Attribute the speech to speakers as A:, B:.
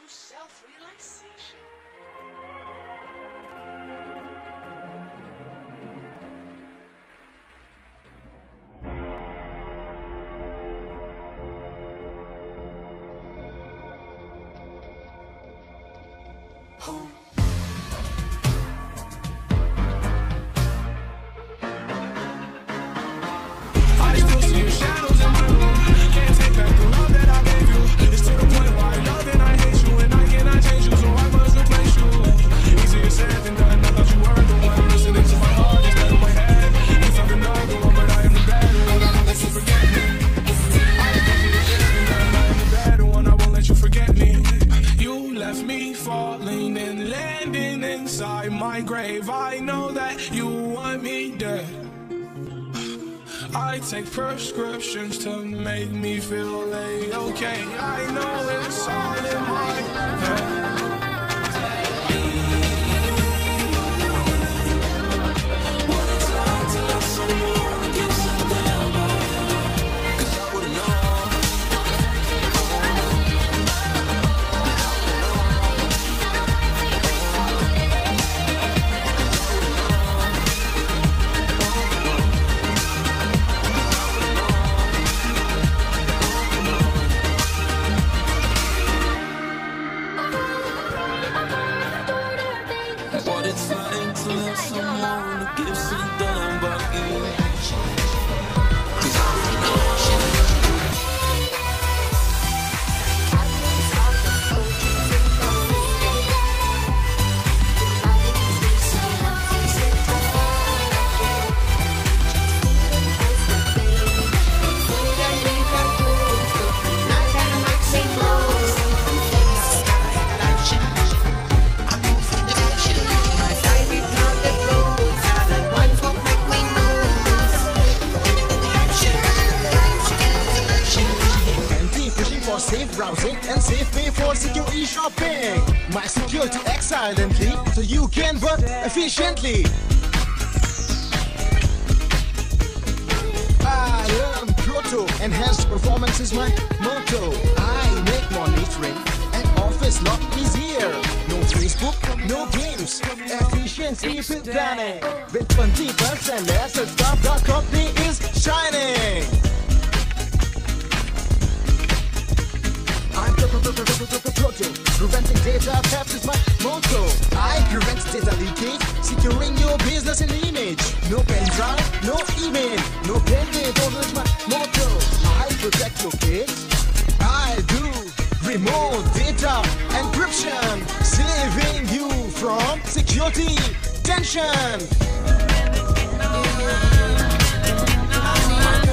A: self-realization. Home.
B: I still see your shadows in my room. Can't take back the love that I gave you. It's to the point where I love and I hate you, and I cannot change you, so I must replace you. Easier said than done. I thought you were the one listening to my heart instead of my head. Cause I'm another one, but I am the better one. I won't let you forget me. I think easier said than done. I am the better one. I won't let you forget me. You left me falling and landing inside my grave. I know that you want me dead. I take prescriptions to make me feel okay. I know it's all in my head. What it's like to love someone and get so damn bad. 'Cause I would've known. What it's like to love someone who gives a damn about you. 'Cause I would've known.
C: Safe browsing and safe pay for secure e-shopping. My security acts silently so you can work efficiently. I am Proto, enhanced performance is my motto. I make monitoring and office lot easier. No Facebook, no games, efficiency planning. With 20% less, stuff the company is shining. I'm Proto, preventing data theft is my motto. I prevent data leakage, securing your business and image. No pen drive, no email, no pending, is my motto. I protect your kids, I do remote data encryption, saving you from security tension.